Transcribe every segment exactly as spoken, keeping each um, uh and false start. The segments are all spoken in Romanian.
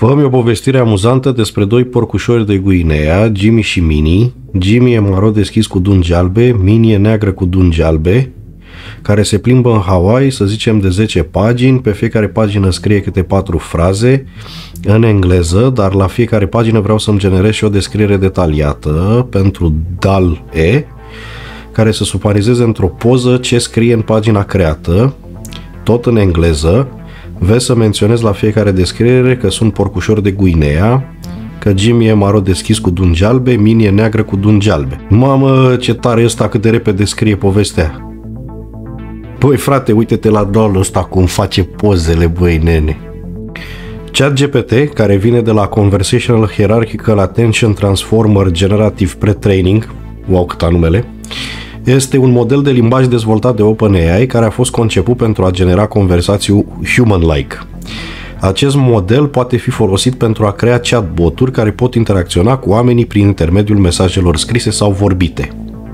Fă-mi o povestire amuzantă despre doi porcușori de Guinea, Jimmy și Minnie. Jimmy e maro deschis cu dungi albe, Minnie e neagră cu dungi albe, care se plimbă în Hawaii, să zicem de zece pagini, pe fiecare pagină scrie câte patru fraze în engleză, dar la fiecare pagină vreau să-mi generez și o descriere detaliată pentru D A L E, care să sumarizeze într-o poză ce scrie în pagina creată, tot în engleză. Vezi să menționez la fiecare descriere că sunt porcușori de Guinea, că Jimmy e maro deschis cu dungi albe, Minnie e neagră cu dungi albe. Mamă, ce tare e ăsta, cât de repede scrie povestea. Băi frate, uite-te la doalul ăsta cum face pozele, băi nene. ChatGPT, care vine de la Conversational Hierarchical Attention Transformer Generative Pre-Training, wow cât numele, este un model de limbaj dezvoltat de OpenAI care a fost conceput pentru a genera conversații human-like. Acest model poate fi folosit pentru a crea chatboturi care pot interacționa cu oamenii prin intermediul mesajelor scrise sau vorbite.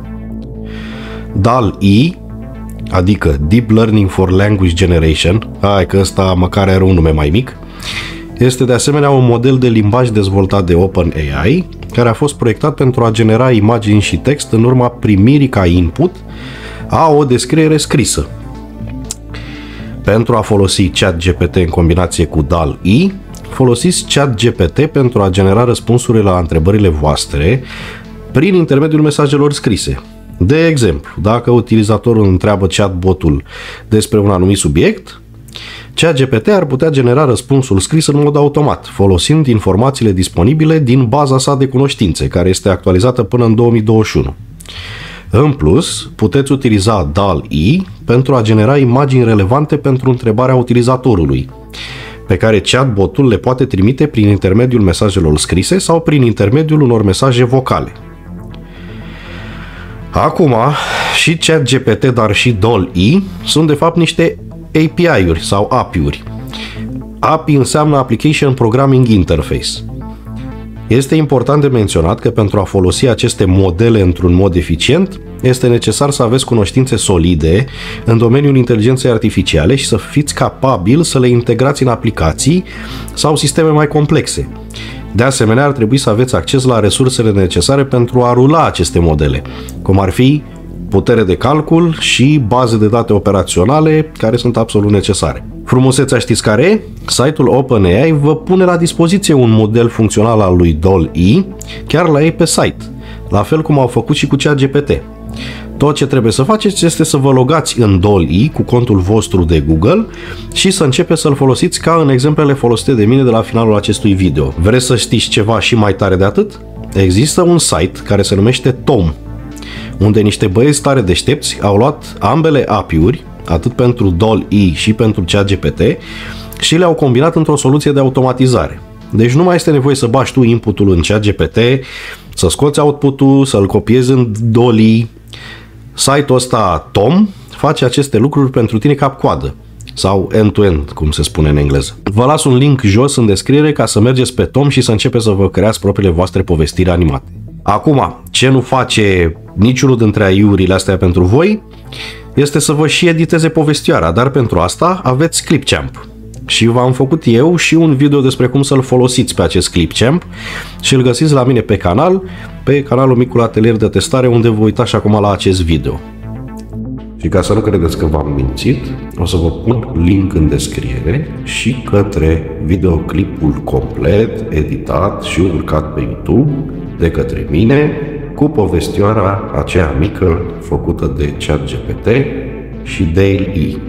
D A L E, adică Deep Learning for Language Generation, hai că ăsta măcar are un nume mai mic, este de asemenea un model de limbaj dezvoltat de OpenAI, care a fost proiectat pentru a genera imagini și text în urma primirii ca input a o descriere scrisă. Pentru a folosi ChatGPT în combinație cu D A L E, folosiți ChatGPT pentru a genera răspunsuri la întrebările voastre prin intermediul mesajelor scrise. De exemplu, dacă utilizatorul întreabă chatbotul despre un anumit subiect, ChatGPT ar putea genera răspunsul scris în mod automat, folosind informațiile disponibile din baza sa de cunoștințe, care este actualizată până în două mii douăzeci și unu. În plus, puteți utiliza D A L E pentru a genera imagini relevante pentru întrebarea utilizatorului, pe care chatbotul le poate trimite prin intermediul mesajelor scrise sau prin intermediul unor mesaje vocale. Acum, și ChatGPT, dar și D A L E sunt de fapt niște A P I-uri sau A P I-uri. A P I înseamnă Application Programming Interface. Este important de menționat că pentru a folosi aceste modele într-un mod eficient, este necesar să aveți cunoștințe solide în domeniul inteligenței artificiale și să fiți capabili să le integrați în aplicații sau sisteme mai complexe. De asemenea, ar trebui să aveți acces la resursele necesare pentru a rula aceste modele, cum ar fi putere de calcul și baze de date operaționale care sunt absolut necesare. Frumusețea știți care e? Site-ul OpenAI vă pune la dispoziție un model funcțional al lui D A L E chiar la ei pe site, la fel cum au făcut și cu ChatGPT. Tot ce trebuie să faceți este să vă logați în D A L E cu contul vostru de Google și să începeți să-l folosiți ca în exemplele folosite de mine de la finalul acestui video. Vreți să știți ceva și mai tare de atât? Există un site care se numește Tom, unde niște băieți tare deștepți au luat ambele A P I-uri, atât pentru D A L E și pentru ChatGPT, și le-au combinat într-o soluție de automatizare. Deci nu mai este nevoie să bagi tu inputul în ChatGPT, să scoți output-ul, să-l copiezi în D A L E. Site-ul ăsta Tom face aceste lucruri pentru tine cap-coadă, sau end-to-end, cum se spune în engleză. Vă las un link jos în descriere ca să mergeți pe Tom și să începeți să vă creați propriile voastre povestiri animate. Acum, ce nu face niciunul dintre A I-urile astea pentru voi este să vă și editeze povestioara, dar pentru asta aveți Clipchamp. Și v-am făcut eu și un video despre cum să-l folosiți pe acest Clipchamp și îl găsiți la mine pe canal, pe canalul Micul Atelier de Testare, unde vă uitați acum la acest video. Și ca să nu credeți că v-am mințit, o să vă pun link în descriere și către videoclipul complet, editat și urcat pe YouTube de către mine, cu povestioara aceea mică făcută de ChatGPT și D A L E.